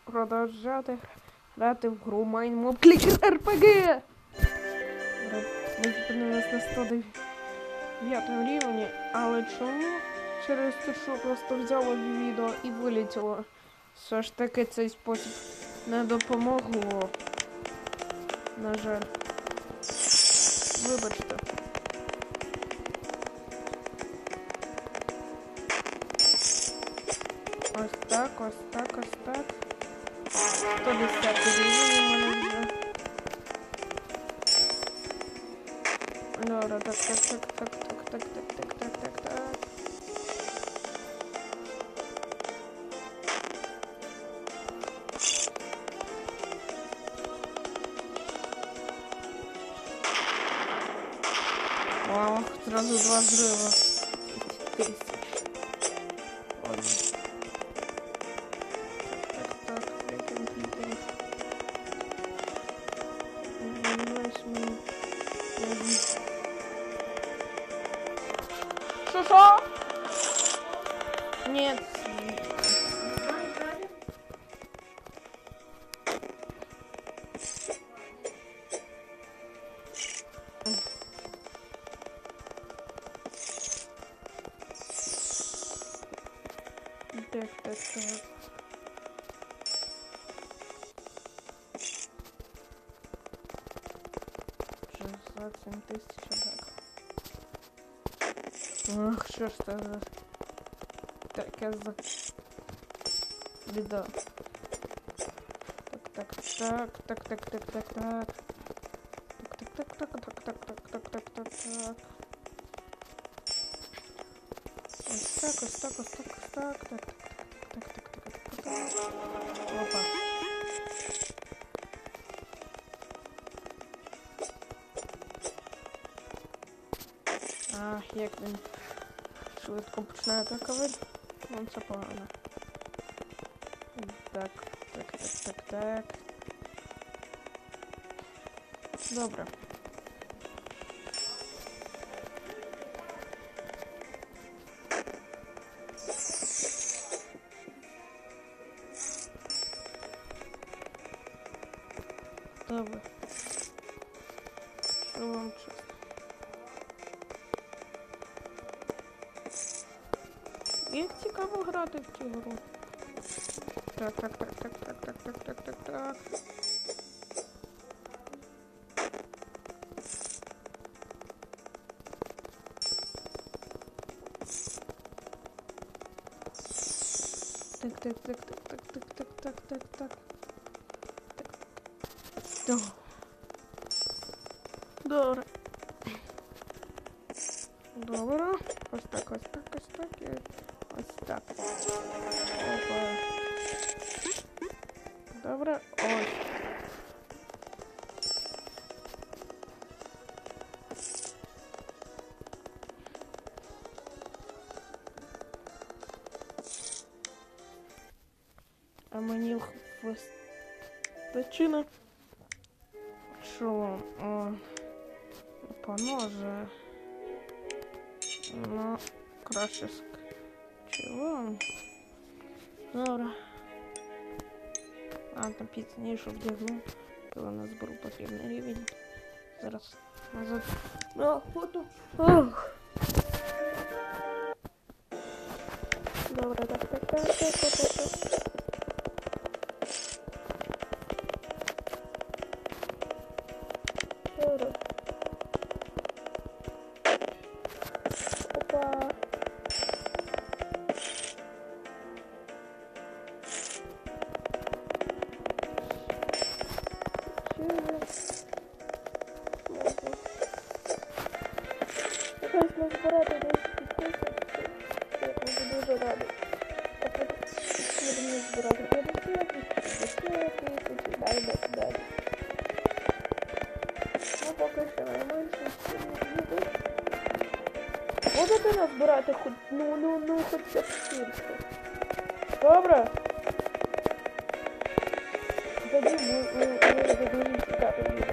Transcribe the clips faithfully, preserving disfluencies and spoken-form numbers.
продовжати грати в гру Майнмоб Клікер ар пі гі. Ми зупинились на сто дев'ятому рівні, але чому? Через те, що просто взяло відео і вилетіло. Все ж таки цей спосіб не допомогло. На жаль. Вибачте. Ось так, ось так, ось так. сто десятий рівень у мене вже. Добре, так, так, так, так, так, так, так, так, так, так, так. Вау, сразу два взрыва. Тысяч. Ладно. Так, так, так, прикинь, восьмой. Шо-шо? Нет. Так, так, так. шестьдесят семь тысяч, так. Ах, що ж це за таке за біда. Так, так, так, так, так, так, так, так. Так, так, так, так, так, так, так, так, так, так. Ось так, ось так, ось так, ось так, так, так, так, так, так, так, так, так. Опа. А, як він швидко починає атакувати, вон це погано. Так, так, так, так, так. Добре. Добре. Що вам чесно? Як цікаво грати в цю гру. Так, так, так, так, так, так, так, так, так, так. Так, так, так, так, так, так, так, так, так, так. Добре. Добре. Ось так, ось так, ось так і ось так. Опа. Добре, ось. А мені вистачило, що поноже, ну, краще чого? Добре. А, там пізніше вдягну, коли нас зберу потрібний рівень. Зараз назад. А, фото. Ох. Добре, так, так, так, так, так, так. Добре. Опа. Якось назбирати десять тисяч, я буду дуже радий. А потім будемо збирати п'ятдесят тисяч, десять тисяч, далі, далі, далі. Ну, поки що найменше відео. Можете назбирати хоч, ну, ну, ну, хоча б стільки. Добре? Тоді ми, ми, ми будемо чекати відео.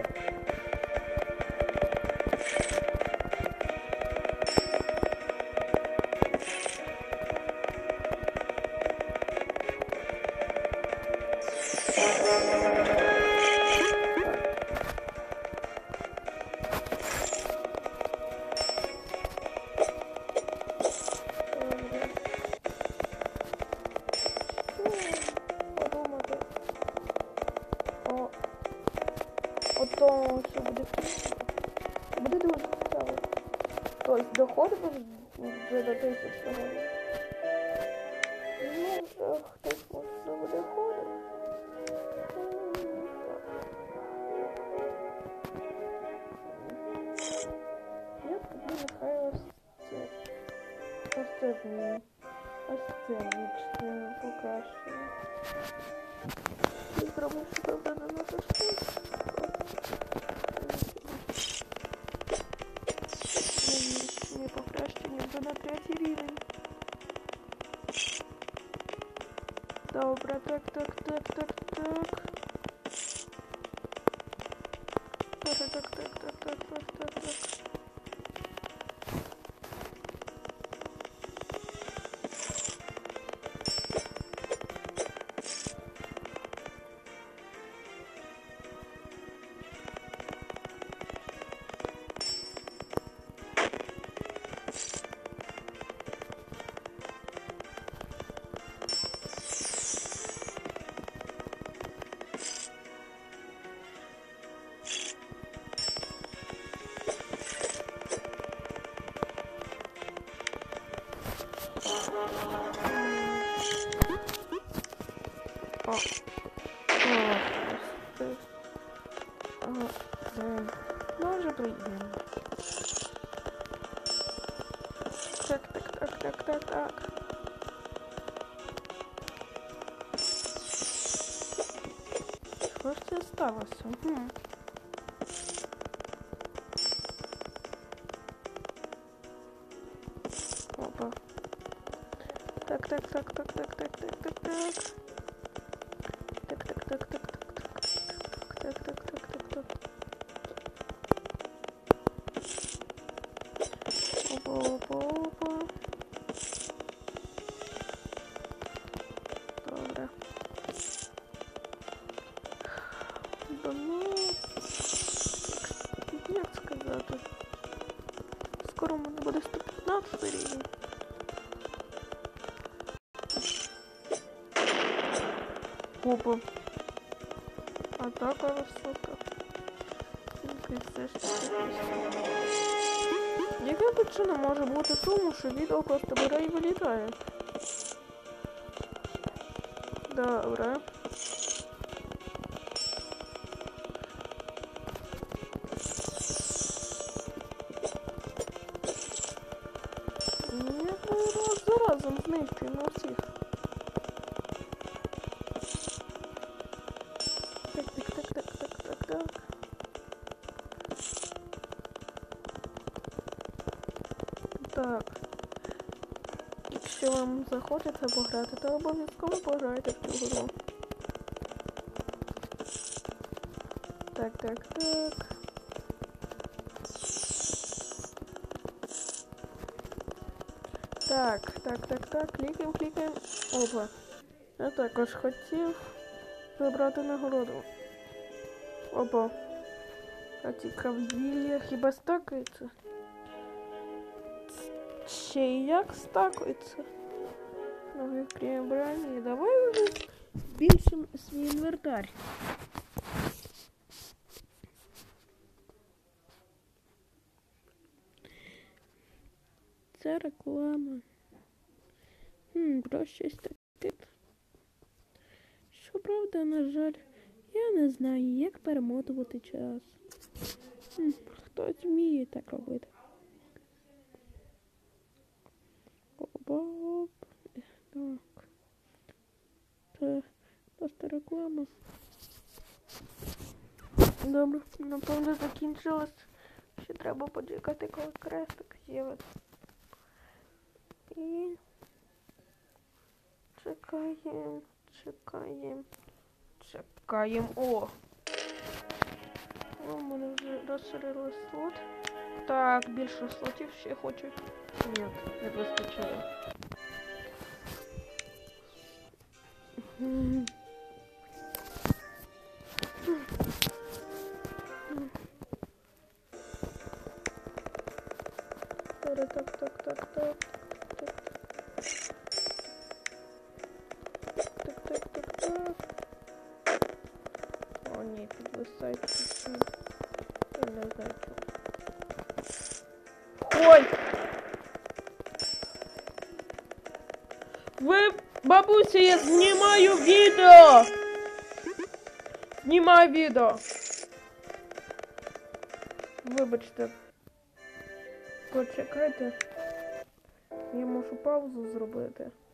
то це буде буде дуже цікаво. Тобто доходимо вже до тисячного. Ну, вже хтось може буде ходити. Я тобі нехай ось це. Ось це зміню. Ось це вічне покращення. Я зроблю, що правда не натискаю. Вічне покращення вже на третій рівень. Добре, так, так, так, так, так. Так, так, так, так, так, так, так, так. О, о, о, блин. Може приїдемо. Так, так, так, так, так, так. Що ж це сталося? Угу. Опа. Так, так, так, так, так, так, так, так, так. Так, так, так, так, так, так, так, так, так, так, так. Опа, опа, опа. Добре. Да ну, як сказати? Скоро у мене буде сто п'ятнадцятий рівень. Опа. Атака висока. Яка причина може бути в тому, що відео просто бере і вилітає? Добре. Я раз за разом знищую на всіх. Так, так, так, так, так, так, так. Так. Якщо вам захочеться пограти, то обов'язково пограйте в цю гру. Так, так, так. Так, так, так, так, клікаємо, клікаємо. Опа. Я також хотів забрати нагороду. Опа. А ці крав'їлля хіба стакаються? Ще й як стакаються? Ну, відкриємо броні. Давай вже збільшимо свій інвентар. Це реклама. Хм, про щось таке. Щоправда, на жаль, я не знаю, як перемотувати час. Хм, хтось вміє так робити. Оп-оп. Так. Це просто реклама. Добре, напевно, закінчилось. Ще треба почекати, коли крестик з'явиться. І чекаємо, чекаємо, чекаємо. О! У мене вже розширили слот. Так, більше слотів ще хочу. Ні, не вистачає. Так, так, так, так, так. Так, так, так, так. О, ні, підвисають чуть-чуть. не знаю чого. Ой! Ви, бабуся, я знімаю відео! Знімаю відео! Вибачте. Почекайте. Я можу паузу зробити.